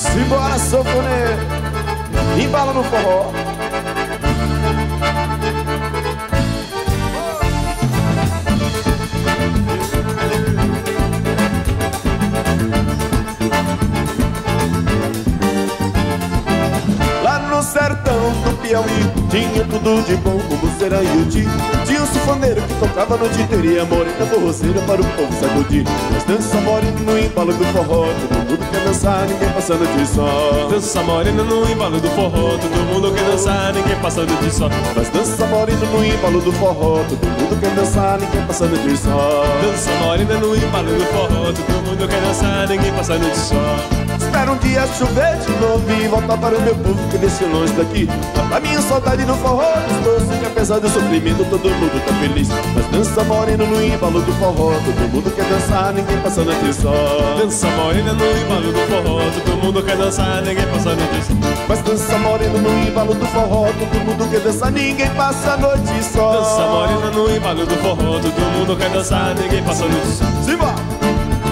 Simbora, sanfoneiro, embala no forró. Lá no sertão do Piauí tinha tudo de bom, como será e o ti. Tinha um sanfoneiro que tocava no dia inteiro, e a morena forroceira para o povo sacudir. Mas dança morena no embalo do forró, todo mundo quer dançar, ninguém passando de só. Dança morena no embalo do forró, todo mundo quer dançar, ninguém passando de só. Mas dança morena no embalo do forró, todo mundo quer dançar, ninguém passando de só. Dança morena no embalo do forró, todo mundo quer dançar, ninguém passando de só. Espero um dia chover de novo e voltar para o meu povo que deixe longe daqui. A minha saudade no forró doce, que apesar do sofrimento todo mundo tá feliz. Mas dança morena no embalo do forró, todo mundo quer dançar, ninguém passando de só. Dança morena no embalo do forró, todo mundo quer dançar, ninguém passando de só. Mas dança morena no embalo do forró, todo mundo quer dançar, ninguém passa a noite só. Dança morena no embalo do forró, todo mundo quer dançar, ninguém passando de só. Simbora!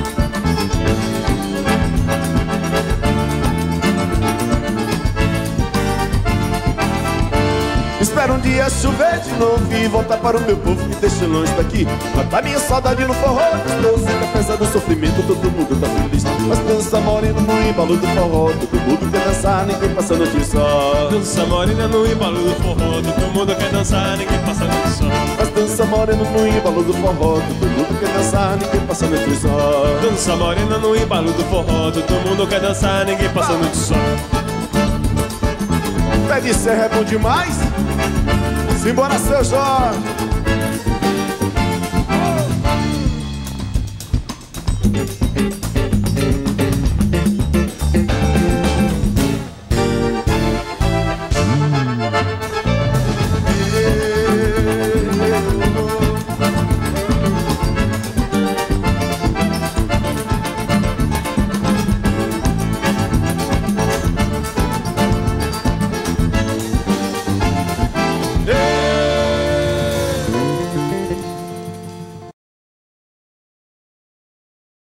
Espero um dia chover de novo e voltar para o meu povo que deixa longe daqui. Matar minha saudade no forró doce, que apesar do sofrimento todo mundo tá feliz. Mas dança morena no embalo do forró, todo mundo quer dançar, ninguém passando de só. Dança morena no embalo do forró, todo mundo quer dançar, ninguém passando de só. Mas dança morena no embalo do forró, todo mundo quer dançar, ninguém passando de só. Dança morena no embalo do forró, todo mundo quer dançar, ninguém passando de só. Pé de serra é bom demais. Simbora, seu Jorge.